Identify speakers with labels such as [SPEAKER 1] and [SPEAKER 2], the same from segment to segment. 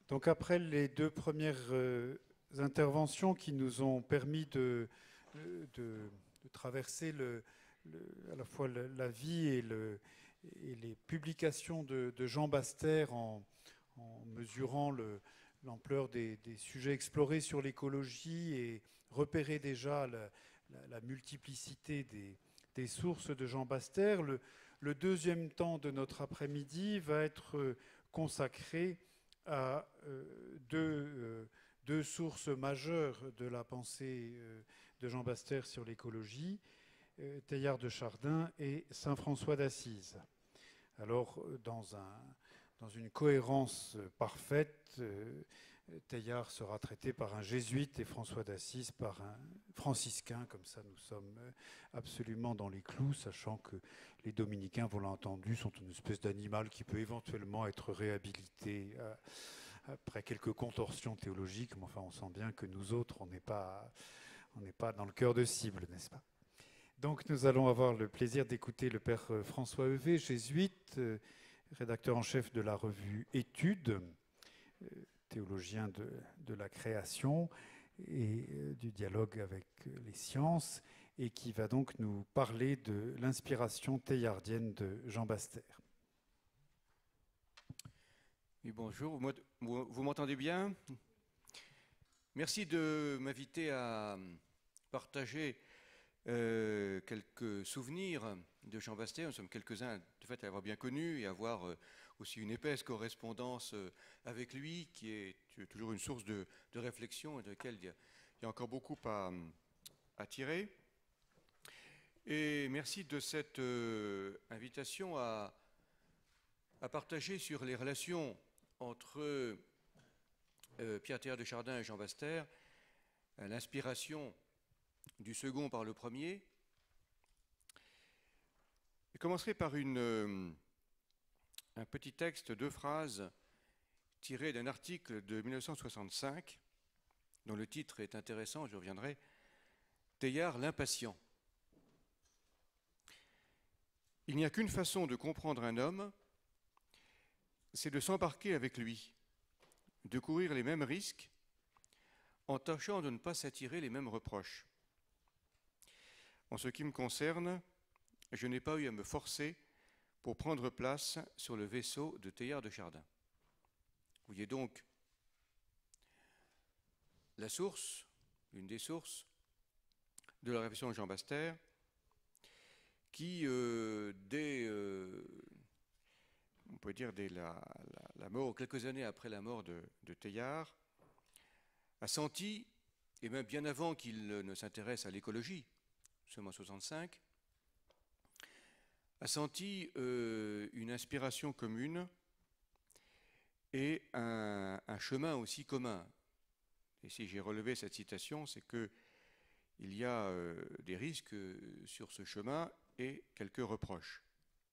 [SPEAKER 1] Donc après les deux premières interventions qui nous ont permis de traverser à la fois la vie et les publications de Jean Baster en mesurant l'ampleur des sujets explorés sur l'écologie et repérer déjà la multiplicité des sources de Jean Baster. Le deuxième temps de notre après-midi va être consacré à deux sources majeures de la pensée de Jean Baster sur l'écologie, Teilhard de Chardin et saint François d'Assise. Alors, dans une cohérence parfaite, Teilhard sera traité par un jésuite et François d'Assise par un franciscain. Comme ça, nous sommes absolument dans les clous, sachant que les dominicains, vous l'avez entendu, sont une espèce d'animal qui peut éventuellement être réhabilité après quelques contorsions théologiques. Mais enfin, on sent bien que nous autres, on n'est pas dans le cœur de cible, n'est-ce pas? Donc nous allons avoir le plaisir d'écouter le père François Heuvet, jésuite, rédacteur en chef de la revue Études, théologien de la création et du dialogue avec les sciences, et qui va donc nous parler de l'inspiration teilhardienne de Jean Baster.
[SPEAKER 2] Oui, bonjour, vous m'entendez bien? Merci de m'inviter à partager quelques souvenirs de Jean Baster. Nous sommes quelques-uns de fait à l'avoir bien connu et à avoir aussi une épaisse correspondance avec lui, qui est toujours une source de réflexion et de laquelle il y a encore beaucoup à tirer. Et merci de cette invitation à partager sur les relations entre Pierre Teilhard de Chardin et Jean Baster, l'inspiration du second par le premier. Je commencerai par un petit texte, deux phrases tirées d'un article de 1965, dont le titre est intéressant, je reviendrai, Teilhard l'impatient. Il n'y a qu'une façon de comprendre un homme, c'est de s'embarquer avec lui, de courir les mêmes risques, en tâchant de ne pas s'attirer les mêmes reproches. En ce qui me concerne, je n'ai pas eu à me forcer pour prendre place sur le vaisseau de Teilhard de Chardin. Vous voyez donc la source, une des sources de la réflexion de Jean Baster, qui, on peut dire dès la mort, quelques années après la mort de Teilhard, a senti, et même bien avant qu'il ne s'intéresse à l'écologie, seulement en 1965, a senti une inspiration commune et un chemin aussi commun. Et si j'ai relevé cette citation, c'est qu'il y a des risques sur ce chemin et quelques reproches.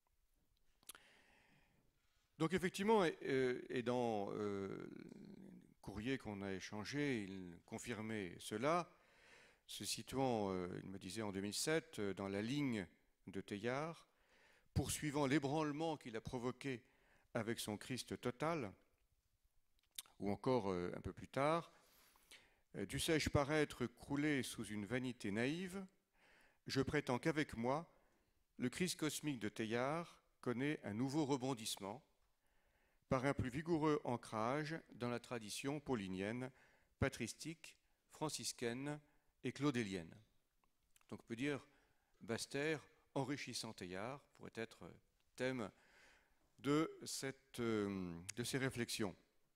[SPEAKER 2] Donc effectivement, et dans le courrier qu'on a échangé, il confirmait cela, se situant, il me disait en 2007, dans la ligne de Teilhard, poursuivant l'ébranlement qu'il a provoqué avec son Christ total, ou encore un peu plus tard, dussé-je paraître croulé sous une vanité naïve, je prétends qu'avec moi, le Christ cosmique de Teilhard connaît un nouveau rebondissement par un plus vigoureux ancrage dans la tradition paulinienne, patristique, franciscaine et claudélienne. Donc on peut dire Baster enrichissant Teilhard pourrait être thème de ces réflexions.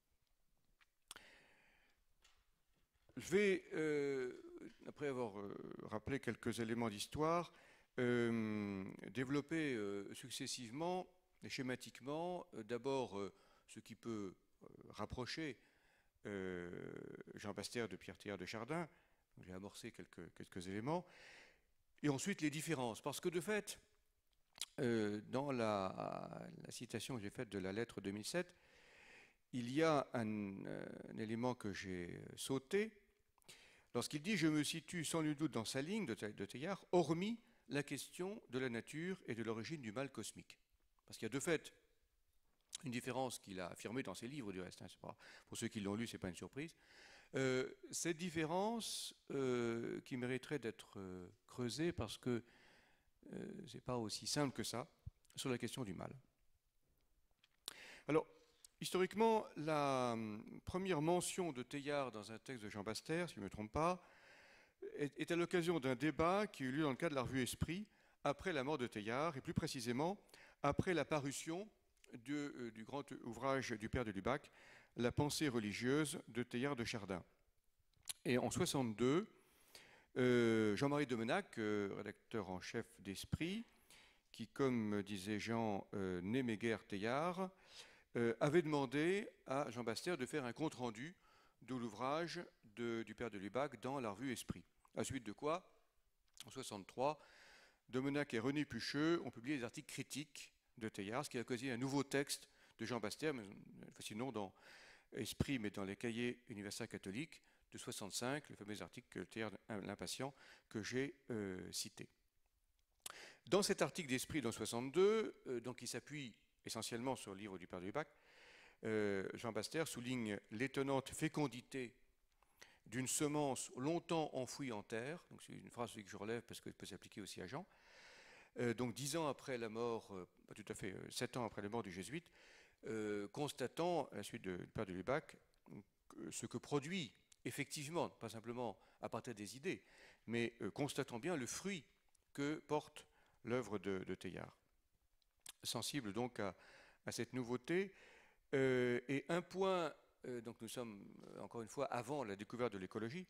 [SPEAKER 2] Je vais, après avoir rappelé quelques éléments d'histoire, développer successivement et schématiquement d'abord ce qui peut rapprocher Jean Baster de Pierre Teilhard de Chardin. J'ai amorcé quelques éléments. Et ensuite les différences. Parce que de fait, dans la citation que j'ai faite de la lettre 2007, il y a un élément que j'ai sauté. Lorsqu'il dit « Je me situe sans nul doute dans sa ligne de Teilhard, hormis la question de la nature et de l'origine du mal cosmique ». Parce qu'il y a de fait Une différence qu'il a affirmée dans ses livres, du reste. Hein, pour ceux qui l'ont lu, ce n'est pas une surprise. Cette différence qui mériterait d'être creusée parce que ce n'est pas aussi simple que ça sur la question du mal. Alors, historiquement, la première mention de Teilhard dans un texte de Jean Bastère, si je ne me trompe pas, est à l'occasion d'un débat qui eut lieu dans le cadre de la revue Esprit, après la mort de Teilhard, et plus précisément après la parution du grand ouvrage du père de Lubac, La pensée religieuse de Teilhard de Chardin. Et en 1962, Jean-Marie Domenac, rédacteur en chef d'Esprit, qui, comme disait Jean, n'aimait guère Teilhard, avait demandé à Jean Bastère de faire un compte-rendu de l'ouvrage du père de Lubac dans la revue Esprit. À suite de quoi, en 1963, Domenac et René Pucheux ont publié des articles critiques de Teilhard, ce qui a causé un nouveau texte de Jean Bastère, mais non dans Esprit, mais dans les cahiers universitaires catholiques de 65, le fameux article Teilhard l'impatient que j'ai cité. Dans cet article d'Esprit dans 62, donc il s'appuie essentiellement sur le livre du père de Lubac, Jean Bastère souligne l'étonnante fécondité d'une semence longtemps enfouie en terre. Donc c'est une phrase que je relève parce qu'elle peut s'appliquer aussi à Jean. Donc 10 ans après la mort, pas tout à fait, 7 ans après la mort du jésuite, constatant, à la suite du père de Lubac, ce que produit effectivement, pas simplement à partir des idées, mais constatant bien le fruit que porte l'œuvre de Teilhard. Sensible donc à cette nouveauté. Et un point, donc nous sommes encore une fois avant la découverte de l'écologie,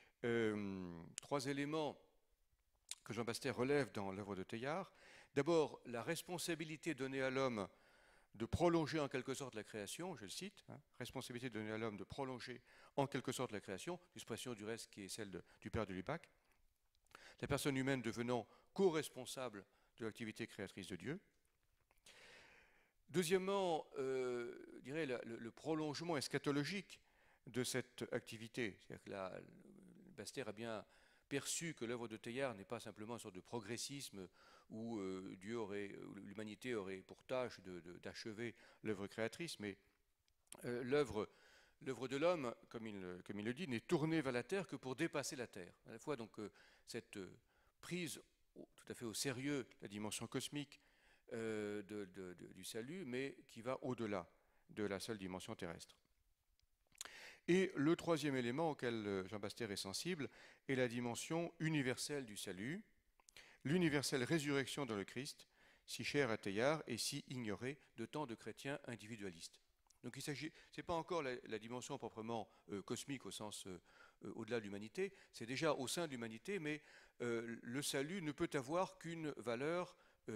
[SPEAKER 2] 3 éléments que Jean Bastère relève dans l'œuvre de Teilhard. D'abord, la responsabilité donnée à l'homme de prolonger en quelque sorte la création, je le cite, hein, responsabilité donnée à l'homme de prolonger en quelque sorte la création, l'expression du reste qui est celle du père de Lubac, la personne humaine devenant co-responsable de l'activité créatrice de Dieu. Deuxièmement, je dirais le prolongement eschatologique de cette activité. C'est-à-dire que Bastère a bien perçu que l'œuvre de Teilhard n'est pas simplement une sorte de progressisme où l'humanité aurait pour tâche d'achever l'œuvre créatrice, mais l'œuvre de l'homme, comme il le dit, n'est tournée vers la terre que pour dépasser la terre. À la fois donc cette prise tout à fait au sérieux la dimension cosmique du salut, mais qui va au-delà de la seule dimension terrestre. Et le troisième élément auquel Jean Bastère est sensible est la dimension universelle du salut, l'universelle résurrection dans le Christ, si chère à Teilhard et si ignorée de tant de chrétiens individualistes. Donc il s'agit, c'est pas encore la dimension proprement cosmique au sens au-delà de l'humanité, c'est déjà au sein de l'humanité, mais le salut ne peut avoir qu'une valeur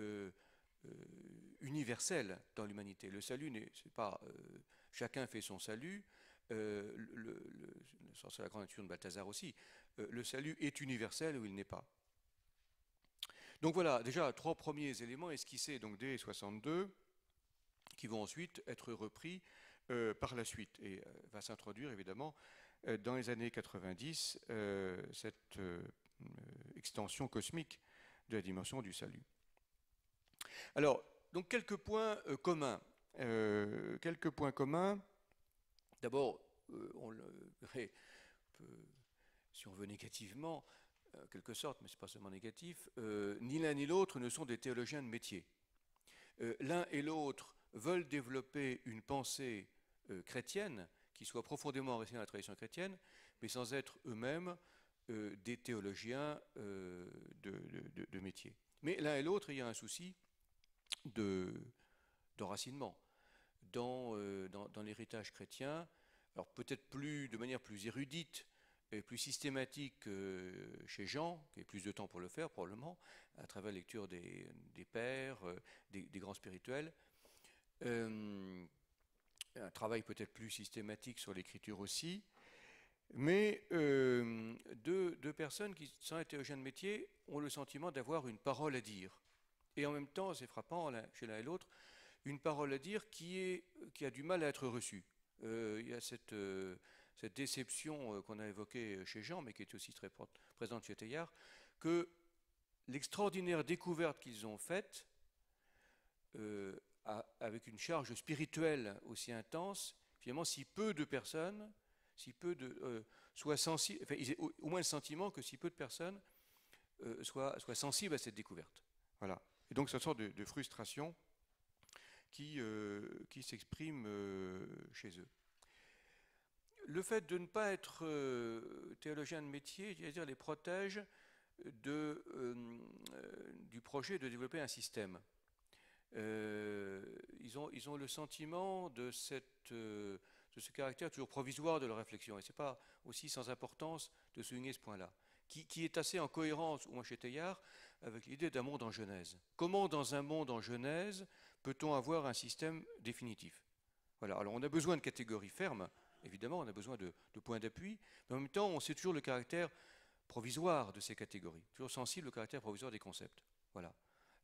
[SPEAKER 2] universelle dans l'humanité. Le salut, c'est pas chacun fait son salut. C'est la grande nature de Balthazar aussi. Le salut est universel ou il n'est pas. Donc voilà, déjà 3 premiers éléments esquissés donc dès 62, qui vont ensuite être repris par la suite et va s'introduire évidemment dans les années 90 cette extension cosmique de la dimension du salut. Alors, donc quelques points communs. D'abord, si on veut négativement, en quelque sorte, mais ce n'est pas seulement négatif, ni l'un ni l'autre ne sont des théologiens de métier. L'un et l'autre veulent développer une pensée chrétienne qui soit profondément enracinée dans la tradition chrétienne, mais sans être eux-mêmes des théologiens de métier. Mais l'un et l'autre, il y a un souci d'enracinement dans l'héritage chrétien, alors peut-être de manière plus érudite et plus systématique chez Jean, qui a plus de temps pour le faire probablement, à travers la lecture des pères, des grands spirituels. Un travail peut-être plus systématique sur l'écriture aussi, mais deux personnes qui, sans être théologiens de métier, ont le sentiment d'avoir une parole à dire. Et en même temps, c'est frappant chez l'un et l'autre, une parole à dire qui a du mal à être reçue. Il y a cette déception qu'on a évoquée chez Jean, mais qui est aussi très présente chez Teilhard, que l'extraordinaire découverte qu'ils ont faite avec une charge spirituelle aussi intense, finalement, si peu de personnes, soient sensibles, enfin, ils aient au moins le sentiment que si peu de personnes soient sensibles à cette découverte. Voilà. Et donc, c'est une sorte de frustration qui s'exprime chez eux. Le fait de ne pas être théologien de métier, c'est-à-dire les protège du projet de développer un système. Ils ont le sentiment de ce caractère toujours provisoire de leur réflexion. Et ce n'est pas aussi sans importance de souligner ce point-là, qui est assez en cohérence, au moins chez Teilhard, avec l'idée d'un monde en genèse. Comment, dans un monde en genèse, peut-on avoir un système définitif? Voilà. Alors, on a besoin de catégories fermes, évidemment, on a besoin de points d'appui, mais en même temps, on sait toujours le caractère provisoire de ces catégories, toujours sensible au caractère provisoire des concepts. Voilà.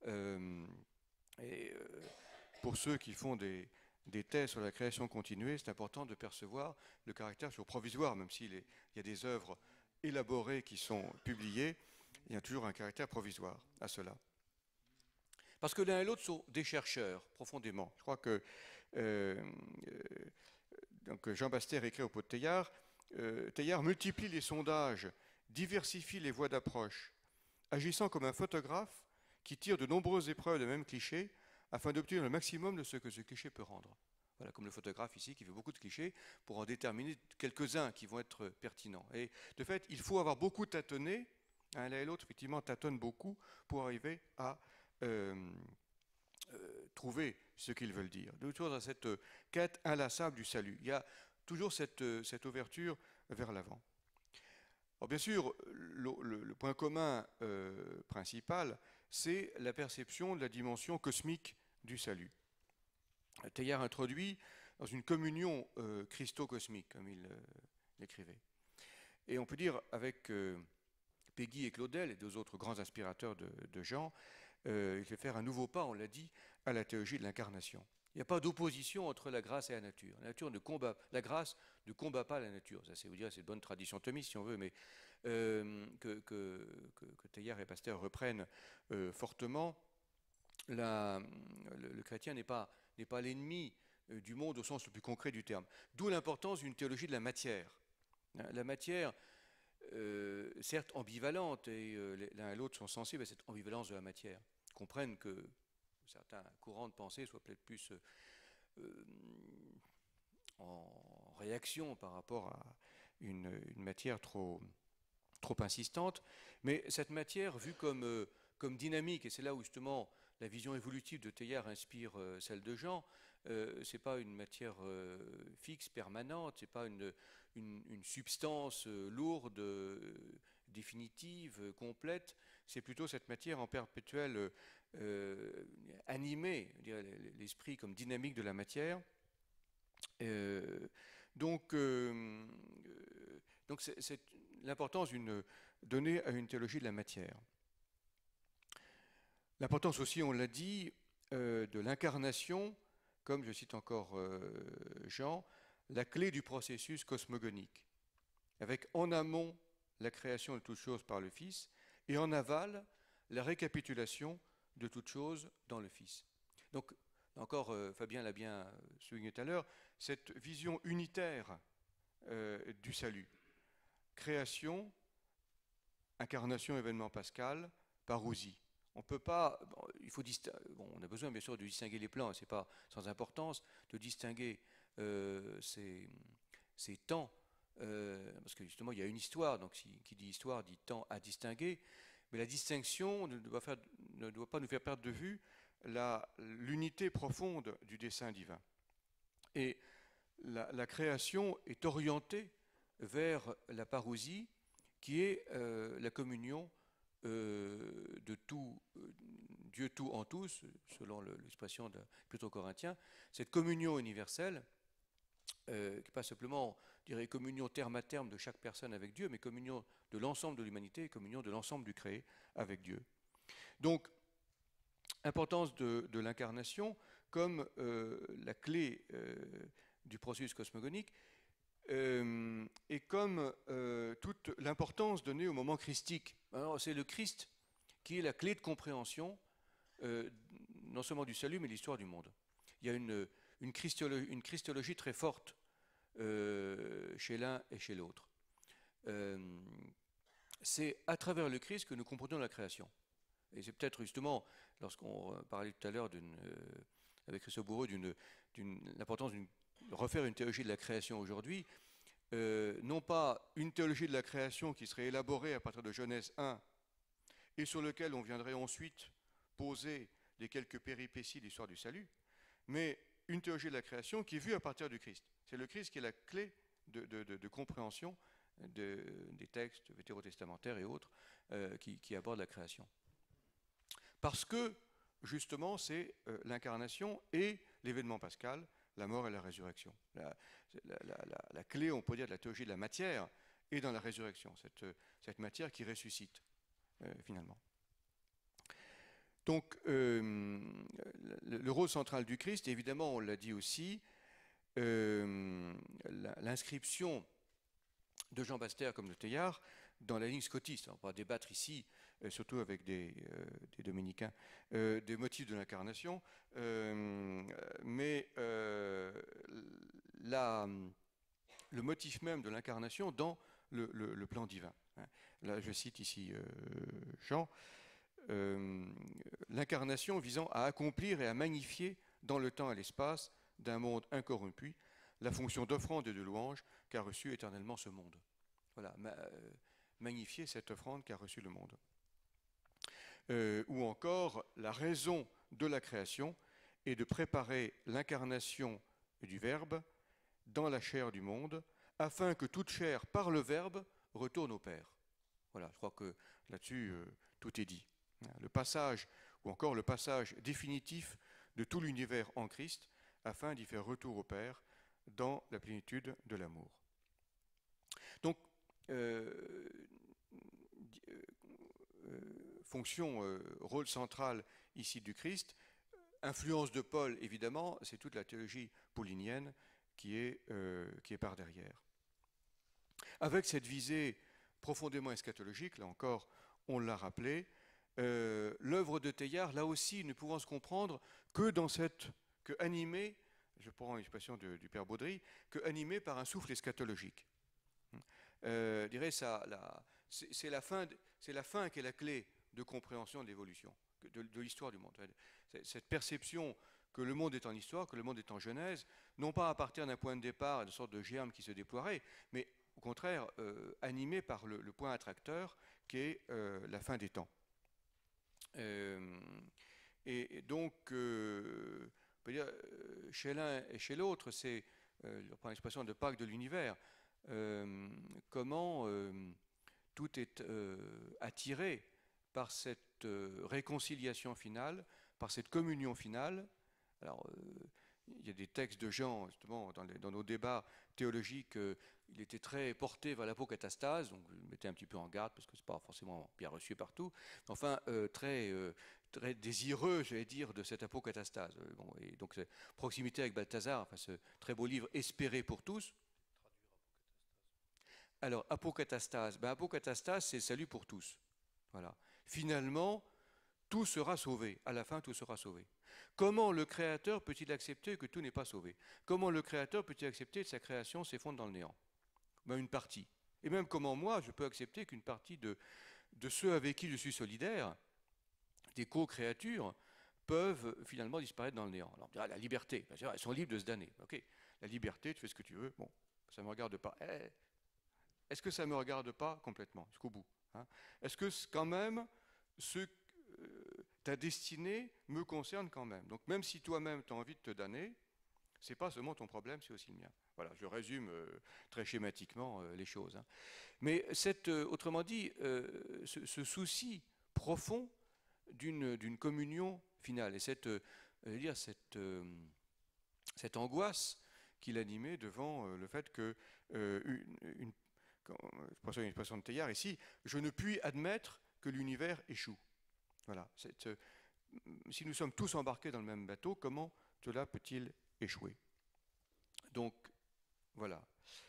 [SPEAKER 2] Pour ceux qui font des thèses sur la création continuée, c'est important de percevoir le caractère toujours provisoire, même s'il y a des œuvres élaborées qui sont publiées, il y a toujours un caractère provisoire à cela. Parce que l'un et l'autre sont des chercheurs, profondément. Je crois que donc Jean Bastère écrit au pot de Teilhard, Teilhard multiplie les sondages, diversifie les voies d'approche, agissant comme un photographe qui tire de nombreuses épreuves de même cliché afin d'obtenir le maximum de ce que ce cliché peut rendre. Voilà, comme le photographe ici qui fait beaucoup de clichés pour en déterminer quelques-uns qui vont être pertinents. Et de fait, il faut avoir beaucoup tâtonné, l'un et l'autre effectivement tâtonnent beaucoup pour arriver à trouver ce qu'ils veulent dire. Toujours dans cette quête inlassable du salut. Il y a toujours cette ouverture vers l'avant. Alors bien sûr, le point commun principal, c'est la perception de la dimension cosmique du salut. Teilhard introduit dans une communion christo-cosmique, comme il l'écrivait. Et on peut dire, avec Péguy et Claudel et deux autres grands inspirateurs de Jean, il fait faire un nouveau pas, on l'a dit, à la théologie de l'incarnation. Il n'y a pas d'opposition entre la grâce et la nature. La grâce ne combat pas la nature. Ça, c'est vous dire, c'est une bonne tradition thomiste, si on veut, mais que Teilhard et Pasteur reprennent fortement. Le chrétien n'est pas l'ennemi du monde au sens le plus concret du terme. D'où l'importance d'une théologie de la matière. La matière, certes ambivalente, et l'un et l'autre sont sensibles à cette ambivalence de la matière, comprennent que certains courants de pensée soient peut-être plus en réaction par rapport à une matière trop insistante, mais cette matière vue comme dynamique, et c'est là où justement la vision évolutive de Teilhard inspire celle de Jean, c'est pas une matière fixe, permanente, c'est pas une substance lourde, définitive, complète, c'est plutôt cette matière en perpétuelle animée, l'esprit comme dynamique de la matière. Donc c'est l'importance donnée à une théologie de la matière. L'importance aussi, on l'a dit, de l'incarnation, comme je cite encore Jean, la clé du processus cosmogonique, avec en amont la création de toutes choses par le Fils et en aval la récapitulation de toutes choses dans le Fils. Donc, encore, Fabien l'a bien souligné tout à l'heure, cette vision unitaire du salut. Création, incarnation, événement pascal, parousie. On peut pas, on a besoin bien sûr de distinguer les plans, c'est pas sans importance de distinguer ces temps, parce que justement il y a une histoire, donc qui dit histoire dit temps à distinguer, mais la distinction ne doit pas nous faire perdre de vue l'unité profonde du dessein divin. Et la création est orientée vers la parousie, qui est la communion de tout, Dieu tout en tous, selon l'expression de Plutôt Corinthien, cette communion universelle, qui n'est pas simplement, je dirais, communion terme à terme de chaque personne avec Dieu, mais communion de l'ensemble de l'humanité, communion de l'ensemble du créé avec Dieu. Donc, importance de l'incarnation comme la clé du processus cosmogonique, et comme toute l'importance donnée au moment christique. Alors, c'est le Christ qui est la clé de compréhension non seulement du salut, mais de l'histoire du monde. il y a une christologie très forte chez l'un et chez l'autre. C'est à travers le Christ que nous comprenons la création. Et c'est peut-être justement, lorsqu'on parlait tout à l'heure avec Christophe Bourreau de l'importance de refaire une théologie de la création aujourd'hui, non pas une théologie de la création qui serait élaborée à partir de Genèse 1 et sur lequel on viendrait ensuite poser les quelques péripéties de l'histoire du salut, mais une théologie de la création qui est vue à partir du Christ. C'est le Christ qui est la clé de compréhension des textes vétérotestamentaires et autres qui abordent la création. Parce que, justement, c'est l'incarnation et l'événement pascal, la mort et la résurrection. La clé, on peut dire, de la théologie de la matière est dans la résurrection, cette matière qui ressuscite, finalement. Donc, le rôle central du Christ, évidemment, on l'a dit aussi, l'inscription de Jean Bastère comme de Teilhard dans la ligne scotiste. On va débattre ici, surtout avec des dominicains, des motifs de l'incarnation, mais le motif même de l'incarnation dans le plan divin. Là, je cite ici Jean, l'incarnation visant à accomplir et à magnifier dans le temps et l'espace d'un monde incorrompu la fonction d'offrande et de louange qu'a reçu éternellement ce monde. Voilà, magnifier cette offrande qu'a reçue le monde. Ou encore, la raison de la création est de préparer l'incarnation du Verbe dans la chair du monde, afin que toute chair, par le Verbe, retourne au Père. Voilà, je crois que là-dessus, tout est dit. Le passage, ou encore le passage définitif de tout l'univers en Christ, afin d'y faire retour au Père dans la plénitude de l'amour. Donc, fonction, rôle central ici du Christ, influence de Paul, évidemment, c'est toute la théologie paulinienne qui est par derrière. Avec cette visée profondément eschatologique, là encore, on l'a rappelé, l'œuvre de Teilhard, là aussi, ne pouvant se comprendre que dans que animée, je prends l'expression du père Baudry, que animée par un souffle eschatologique. Je dirais c'est la fin qui est la clé de compréhension de l'évolution, de l'histoire du monde. Cette perception que le monde est en histoire, que le monde est en genèse, non pas à partir d'un point de départ, d'une sorte de germe qui se déploierait, mais au contraire animé par le point attracteur qui est la fin des temps. Et donc, on peut dire, chez l'un et chez l'autre, c'est, je reprends l'expression de Pâques de l'univers, comment tout est attiré par cette réconciliation finale, par cette communion finale. Alors, il y a des textes de Jean, justement, dans nos débats théologiques, il était très porté vers l'apocatastase, donc je le mettais un petit peu en garde, parce que ce n'est pas forcément bien reçu partout, enfin, très désireux, j'allais dire, de cette apocatastase. Bon, et donc, proximité avec Balthazar, enfin, ce très beau livre « Espérer pour tous ». Alors, apocatastase, apocatastase, c'est salut pour tous. Voilà. Finalement, tout sera sauvé. À la fin, tout sera sauvé. Comment le Créateur peut-il accepter que tout n'est pas sauvé? Comment le Créateur peut-il accepter que sa création s'effondre dans le néant? Une partie. Et même comment moi, je peux accepter qu'une partie de ceux avec qui je suis solidaire, des co-créatures, peuvent finalement disparaître dans le néant. Alors on dira la liberté, elles sont libres de se damner. Ok, la liberté, tu fais ce que tu veux, bon, ça ne me regarde pas. Est-ce que ça ne me regarde pas complètement, jusqu'au bout, hein? Est-ce que quand même, ta destinée me concerne quand même? Donc même si toi-même tu as envie de te damner, ce n'est pas seulement ton problème, c'est aussi le mien. Voilà, je résume très schématiquement les choses, hein. Mais autrement dit, ce souci profond d'une communion finale, et cette angoisse qu'il animait devant le fait que, je pense à une expression de Teilhard ici, je ne puis admettre que l'univers échoue. Voilà, si nous sommes tous embarqués dans le même bateau, comment cela peut-il échouer? Donc, voilà.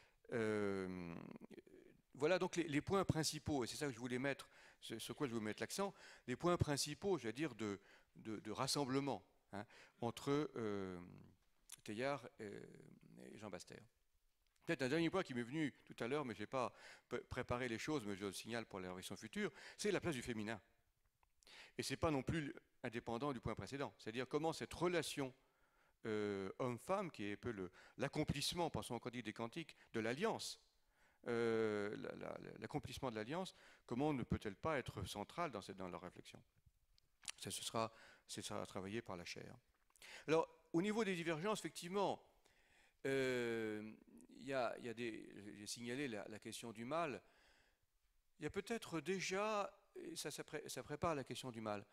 [SPEAKER 2] Voilà donc les points principaux, et c'est ça que je voulais mettre, sur quoi je voulais mettre l'accent, les points principaux, je vais dire, de rassemblement hein, entre Teilhard et Jean Basse-Terre. Peut-être un dernier point qui m'est venu tout à l'heure, mais je n'ai pas préparé les choses, mais je le signale pour la réflexion future, c'est la place du féminin. Et ce n'est pas non plus indépendant du point précédent. C'est-à-dire comment cette relation homme-femme, qui est un peu l'accomplissement, pensons au Cantique des Cantiques, de l'alliance, l'accomplissement de l'alliance, comment ne peut-elle pas être centrale dans leur réflexion? Ce sera travaillé par la chaire. Alors, au niveau des divergences, effectivement, j'ai signalé la question du mal. Il y a peut-être déjà, ça prépare la question du mal,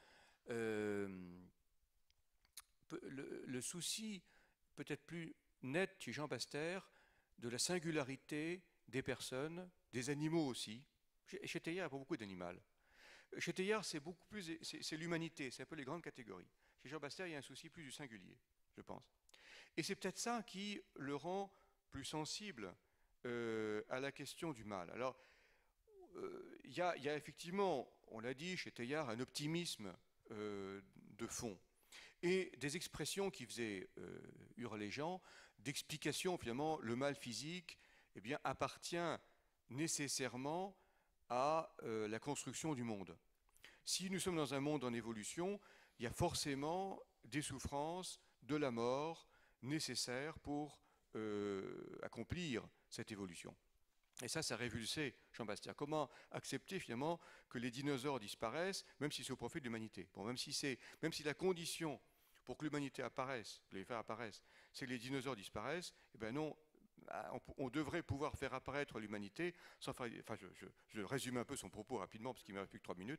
[SPEAKER 2] le souci peut-être plus net chez Jean Basse-Terre de la singularité des personnes, des animaux aussi. Chez Teilhard, il n'y a pas beaucoup d'animaux. Chez Teilhard, c'est beaucoup plus, c'est l'humanité, c'est un peu les grandes catégories. Chez Jean Basse-Terre, il y a un souci plus du singulier, je pense. Et c'est peut-être ça qui le rend plus sensible à la question du mal. Alors, il y a effectivement, on l'a dit, chez Teilhard, un optimisme de fond et des expressions qui faisaient hurler les gens, d'explications, finalement, le mal physique eh bien, appartient nécessairement à la construction du monde. Si nous sommes dans un monde en évolution, il y a forcément des souffrances, de la mort nécessaires pour accomplir cette évolution. Et ça révulsait Jean Basse-Terre. Comment accepter finalement que les dinosaures disparaissent, même si c'est au profit de l'humanité? Bon, même si la condition pour que l'humanité apparaisse, que les faire apparaissent, c'est que les dinosaures disparaissent, eh bien non, on devrait pouvoir faire apparaître l'humanité sans faire. Enfin, je résume un peu son propos rapidement parce qu'il ne me reste plus que 3 minutes.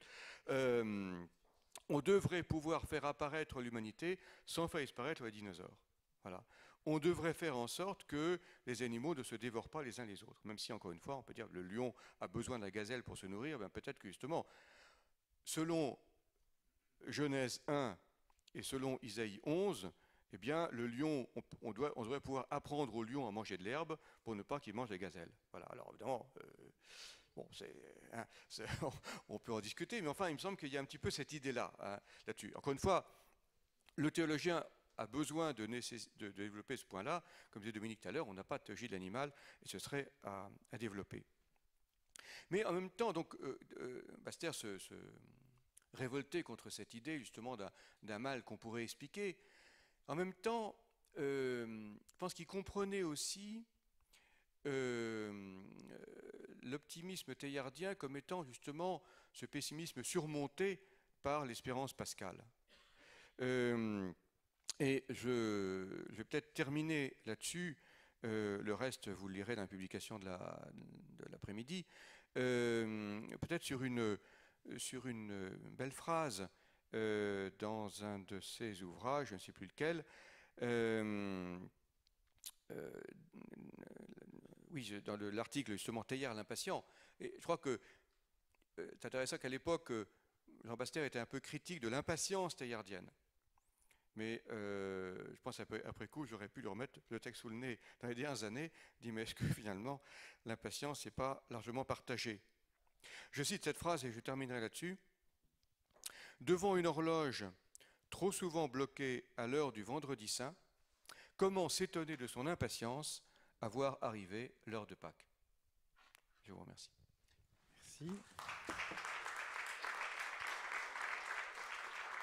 [SPEAKER 2] On devrait pouvoir faire apparaître l'humanité sans faire disparaître les dinosaures. Voilà. On devrait faire en sorte que les animaux ne se dévorent pas les uns les autres. Même si, encore une fois, on peut dire que le lion a besoin de la gazelle pour se nourrir, ben peut-être que justement, selon Genèse 1 et selon Isaïe 11, eh bien, le lion, on devrait pouvoir apprendre au lion à manger de l'herbe pour ne pas qu'il mange les gazelles. Voilà. Alors, évidemment, bon, on peut en discuter, mais enfin, il me semble qu'il y a un petit peu cette idée-là, hein, là-dessus. Encore une fois, le théologien a besoin de développer ce point-là. Comme disait Dominique tout à l'heure, on n'a pas de théologie de l'animal, et ce serait à développer. Mais en même temps, donc, Basse-Terre se révoltait contre cette idée, justement, d'un mal qu'on pourrait expliquer. En même temps, je pense qu'il comprenait aussi l'optimisme teilhardien comme étant justement ce pessimisme surmonté par l'espérance pascale. Et je vais peut-être terminer là-dessus, le reste vous le lirez dans la publication de l'après-midi, peut-être sur une belle phrase dans un de ses ouvrages, je ne sais plus lequel, oui, dans l'article justement Teilhard l'impatient. Et je crois que c'est intéressant qu'à l'époque, Jean Basse-Terre était un peu critique de l'impatience teilhardienne. Mais je pense après coup, j'aurais pu lui remettre le texte sous le nez dans les dernières années, dit mais est-ce que finalement l'impatience n'est pas largement partagée? Je cite cette phrase et je terminerai là-dessus. Devant une horloge trop souvent bloquée à l'heure du vendredi saint, comment s'étonner de son impatience à voir arriver l'heure de Pâques? Je vous remercie.
[SPEAKER 1] Merci.